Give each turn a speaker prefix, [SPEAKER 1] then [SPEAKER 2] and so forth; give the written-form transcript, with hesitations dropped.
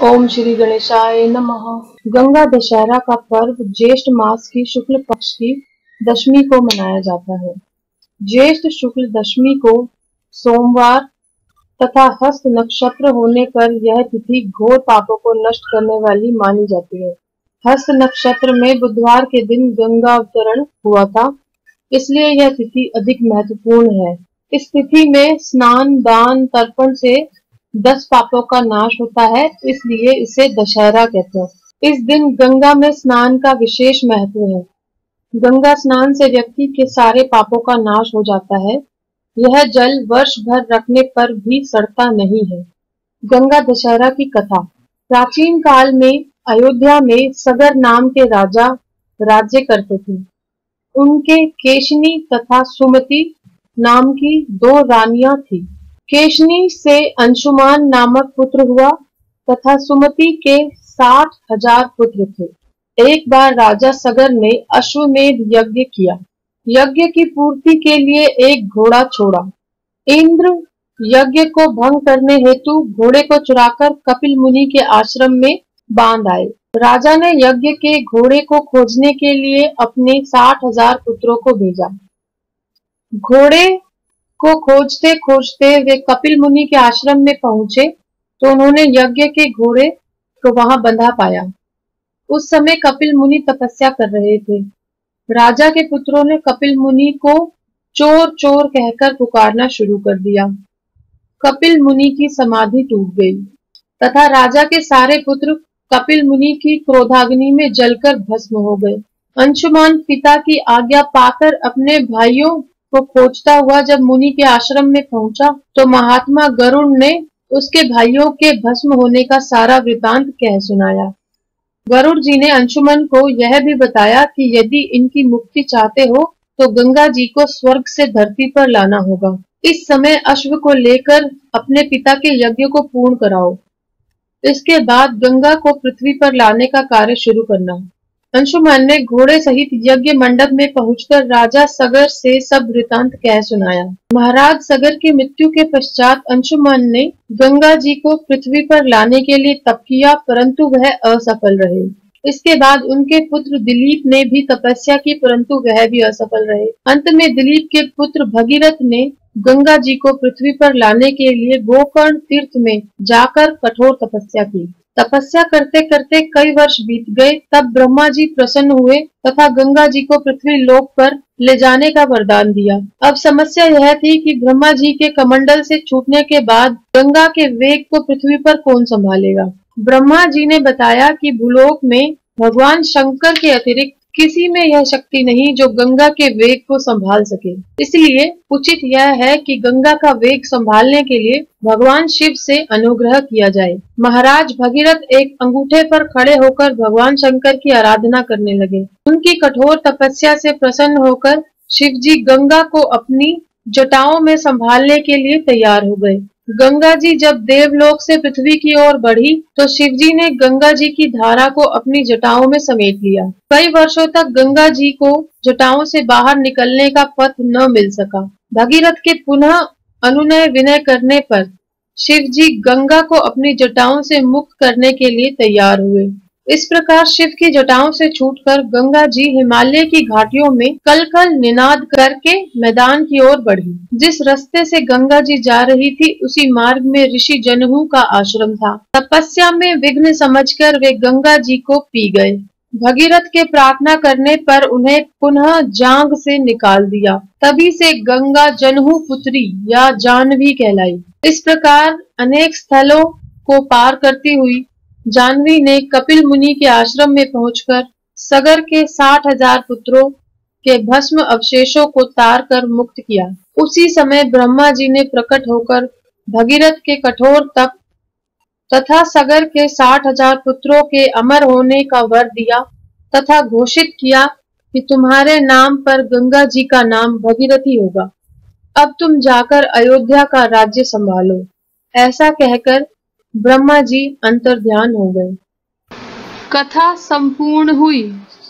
[SPEAKER 1] ओम श्री गणेशाय नमः। गंगा दशहरा का पर्व ज्येष्ठ मास की शुक्ल पक्ष की दशमी को मनाया जाता है। ज्येष्ठ शुक्ल दशमी को सोमवार तथा हस्त नक्षत्र होने पर यह तिथि घोर पापों को नष्ट करने वाली मानी जाती है। हस्त नक्षत्र में बुधवार के दिन गंगा अवतरण हुआ था, इसलिए यह तिथि अधिक महत्वपूर्ण है। इस तिथि में स्नान, दान, तर्पण से 10 पापों का नाश होता है, इसलिए इसे दशहरा कहते हैं। इस दिन गंगा में स्नान का विशेष महत्व है। गंगा स्नान से व्यक्ति के सारे पापों का नाश हो जाता है। यह जल वर्ष भर रखने पर भी सड़ता नहीं है। गंगा दशहरा की कथा। प्राचीन काल में अयोध्या में सगर नाम के राजा राज्य करते थे। उनके केशनी तथा सुमति नाम की 2 रानियां थीं। केशनी से अंशुमान नामक पुत्र हुआ तथा सुमति के 60,000 पुत्र थे। एक बार राजा सगर ने अश्वमेध यज्ञ किया। यज्ञ की पूर्ति के लिए एक घोड़ा छोड़ा। इंद्र यज्ञ को भंग करने हेतु घोड़े को चुराकर कपिल मुनि के आश्रम में बांध आए। राजा ने यज्ञ के घोड़े को खोजने के लिए अपने 60,000 पुत्रों को भेजा। घोड़े को खोजते खोजते वे कपिल मुनि के आश्रम में पहुंचे तो उन्होंने यज्ञ के घोड़े को वहां बंधा पाया। उस समय कपिल मुनि तपस्या कर रहे थे। राजा के पुत्रों ने कपिल मुनि को चोर चोर कहकर पुकारना शुरू कर दिया। कपिल मुनि की समाधि टूट गई तथा राजा के सारे पुत्र कपिल मुनि की क्रोधाग्नि में जलकर भस्म हो गए। अंशुमान पिता की आज्ञा पाकर अपने भाइयों को खोजता हुआ जब मुनि के आश्रम में पहुंचा तो महात्मा गरुड़ ने उसके भाइयों के भस्म होने का सारा वृतांत कह सुनाया। गरुड़ जी ने अंशुमन को यह भी बताया कि यदि इनकी मुक्ति चाहते हो तो गंगा जी को स्वर्ग से धरती पर लाना होगा। इस समय अश्व को लेकर अपने पिता के यज्ञ को पूर्ण कराओ। इसके बाद गंगा को पृथ्वी पर लाने का कार्य शुरू करना। अंशुमन ने घोड़े सहित यज्ञ मंडप में पहुंचकर राजा सगर से सब वृतांत कह सुनाया। महाराज सगर की मृत्यु के पश्चात अंशुमन ने गंगा जी को पृथ्वी पर लाने के लिए तप किया, परंतु वह असफल रहे। इसके बाद उनके पुत्र दिलीप ने भी तपस्या की, परंतु वह भी असफल रहे। अंत में दिलीप के पुत्र भगीरथ ने गंगा जी को पृथ्वी पर लाने के लिए गोकर्ण तीर्थ में जाकर कठोर तपस्या की। तपस्या करते करते कई वर्ष बीत गए। तब ब्रह्मा जी प्रसन्न हुए तथा गंगा जी को पृथ्वी लोक पर ले जाने का वरदान दिया। अब समस्या यह थी कि ब्रह्मा जी के कमंडल से छूटने के बाद गंगा के वेग को पृथ्वी पर कौन संभालेगा। ब्रह्मा जी ने बताया कि भूलोक में भगवान शंकर के अतिरिक्त किसी में यह शक्ति नहीं जो गंगा के वेग को संभाल सके। इसलिए उचित यह है कि गंगा का वेग संभालने के लिए भगवान शिव से अनुग्रह किया जाए। महाराज भगीरथ एक अंगूठे पर खड़े होकर भगवान शंकर की आराधना करने लगे। उनकी कठोर तपस्या से प्रसन्न होकर शिव जी गंगा को अपनी जटाओं में संभालने के लिए तैयार हो गए। गंगा जी जब देवलोक से पृथ्वी की ओर बढ़ी तो शिव जी ने गंगा जी की धारा को अपनी जटाओं में समेट लिया। कई वर्षों तक गंगा जी को जटाओं से बाहर निकलने का पथ न मिल सका। भगीरथ के पुनः अनुनय विनय करने पर शिव जी गंगा को अपनी जटाओं से मुक्त करने के लिए तैयार हुए। इस प्रकार शिव की जटाओं से छूटकर गंगा जी हिमालय की घाटियों में कल कल निनाद करके मैदान की ओर बढ़ी। जिस रास्ते से गंगा जी जा रही थी उसी मार्ग में ऋषि जनहू का आश्रम था। तपस्या में विघ्न समझकर वे गंगा जी को पी गए। भगीरथ के प्रार्थना करने पर उन्हें पुनः जांग से निकाल दिया। तभी से गंगा जनहू पुत्री या जानवी कहलाई। इस प्रकार अनेक स्थलों को पार करती हुई जानवी ने कपिल मुनि के आश्रम में पहुंचकर सगर के 60,000 पुत्रों के भस्म अवशेषों को तार कर मुक्त किया। उसी समय ब्रह्मा जी ने प्रकट होकर भगीरथ के कठोर तप तथा सगर के 60,000 पुत्रों के अमर होने का वर दिया तथा घोषित किया कि तुम्हारे नाम पर गंगा जी का नाम भगीरथी होगा। अब तुम जाकर अयोध्या का राज्य संभालो। ऐसा कहकर ब्रह्मा जी अंतर्ध्यान हो गए। कथा संपूर्ण हुई।